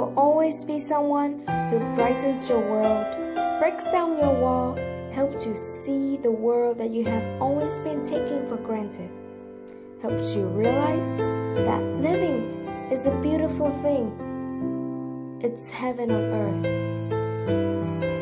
will always be someone who brightens your world, breaks down your wall, helps you see the world that you have always been taking for granted, helps you realize that living is a beautiful thing. It's heaven on earth.